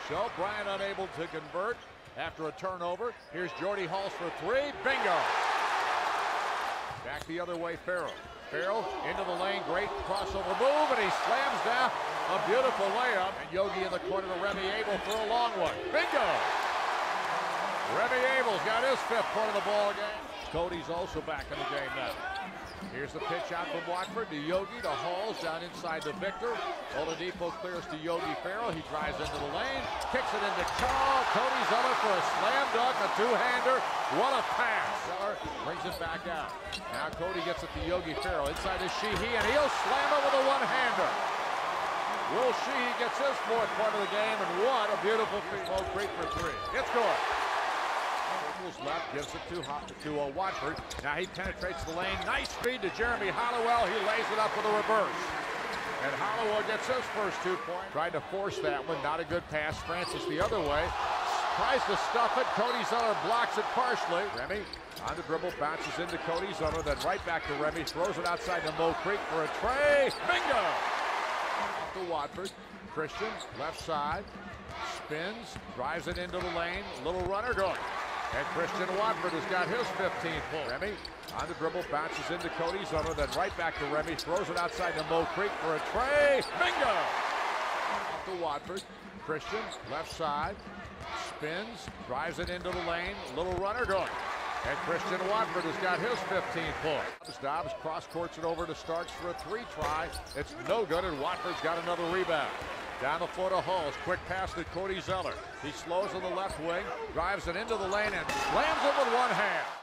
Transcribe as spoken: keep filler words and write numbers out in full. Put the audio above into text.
So Bryant unable to convert after a turnover. Here's Jordy Hulse for three. Bingo! Back the other way, Farrell. Farrell into the lane, great crossover move, and he slams down a beautiful layup. And Yogi in the corner to Remy Abel for a long one. Bingo! Remy Abel's got his fifth point of the ball game. Cody's also back in the game now. Here's the pitch out from Watford to Yogi to Halls down inside to Victor. Oladipo clears to Yogi Ferrell. He drives into the lane, kicks it into Charles. Cody's on it for a slam dunk, a two-hander. What a pass! Zeller brings it back out. Now Cody gets it to Yogi Ferrell inside to Sheehy, and he'll slam it with a one-hander. Will Sheehy gets his fourth point of the game, and what a beautiful feed. Low Creek for three. It's good. Left gives it to, to uh, Watford. Now he penetrates the lane. Nice feed to Jeremy Hollowell. He lays it up with a reverse. And Hollowell gets his first two points. Tried to force that one. Not a good pass. Francis the other way. Tries to stuff it. Cody Zeller blocks it partially. Remy on the dribble. Bounces into Cody Zeller. Then right back to Remy. Throws it outside to Mo Creek for a tray. Bingo! Off to Watford. Christian left side. Spins. Drives it into the lane. Little runner going. And Christian Watford has got his fifteenth point. Remy on the dribble, bounces into Cody Zeller, then right back to Remy, throws it outside to Mo Creek for a tray. Bingo! Off to Watford. Christian, left side, spins, drives it into the lane, little runner going. And Christian Watford has got his fifteenth point. Dobbs cross-courts it over to Starks for a three try. It's no good, and Watford's got another rebound. Down the floor to Hulse. Quick pass to Cody Zeller. He slows on the left wing, drives it into the lane, and slams it with one hand.